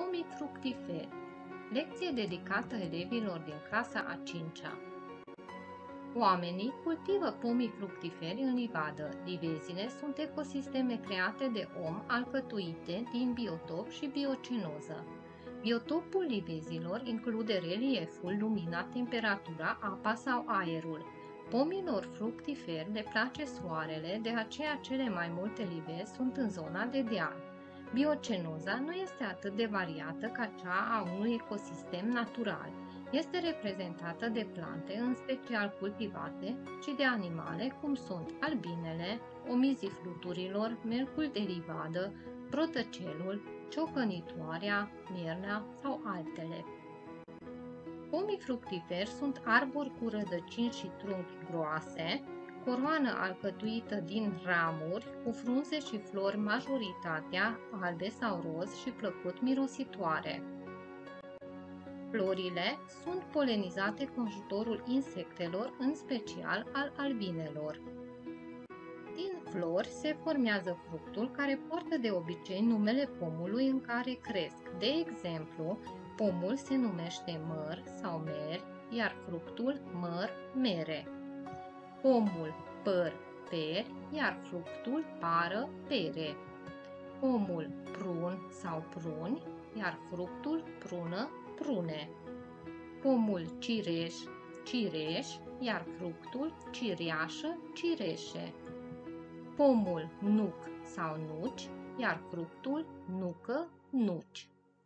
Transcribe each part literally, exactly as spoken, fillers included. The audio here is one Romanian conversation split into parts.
Pomii fructiferi. Lecție dedicată elevilor din clasa a cincea. Oamenii cultivă pomii fructiferi în livadă. Livezile sunt ecosisteme create de om, alcătuite din biotop și biocenoză. Biotopul livezilor include relieful, lumina, temperatura, apa sau aerul. Pomilor fructiferi le place soarele, de aceea cele mai multe livezi sunt în zona de deal. Biocenoza nu este atât de variată ca cea a unui ecosistem natural. Este reprezentată de plante, în special cultivate, și de animale, cum sunt albinele, omizii fluturilor, melcul de livadă, protăcelul, ciocănitoarea, mierna sau altele. Pomii fructiferi sunt arbori cu rădăcini și trunchi groase, coroană alcătuită din ramuri, cu frunze și flori, majoritatea albe sau roz și plăcut mirositoare. Florile sunt polenizate cu ajutorul insectelor, în special al albinelor. Din flori se formează fructul, care poartă de obicei numele pomului în care cresc. De exemplu, pomul se numește măr sau meri, iar fructul măr, mere. Pomul păr, peri, iar fructul pară, pere. Pomul prun sau pruni, iar fructul prună, prune. Pomul cireș, cireș, iar fructul cireașă, cireșe. Pomul nuc sau nuci, iar fructul nucă, nuci.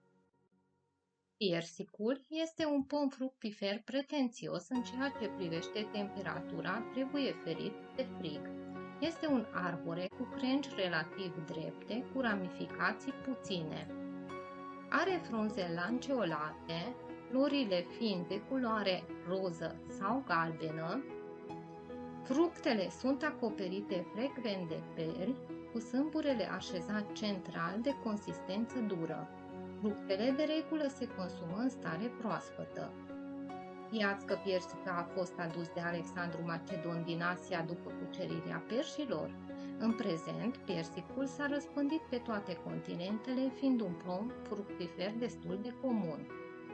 Persicul este un pom fructifer pretențios în ceea ce privește temperatura, trebuie ferit de frig. Este un arbore cu crengi relativ drepte, cu ramificații puține. Are frunze lanceolate, florile fiind de culoare roză sau galbenă. Fructele sunt acoperite frecvent de peri, cu sâmburele așezat central de consistență dură. Fructele de regulă se consumă în stare proaspătă. Știați că persica a fost adus de Alexandru Macedon din Asia după cucerirea perșilor? În prezent, persicul s-a răspândit pe toate continentele, fiind un pom fructifer destul de comun.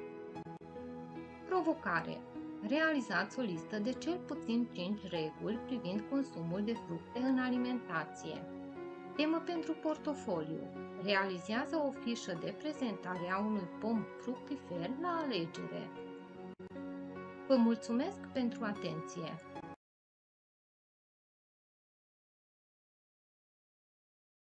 Provocare. Realizați o listă de cel puțin cinci reguli privind consumul de fructe în alimentație. Temă pentru portofoliu. Realizează o fișă de prezentare a unui pom fructifer la alegere. Vă mulțumesc pentru atenție!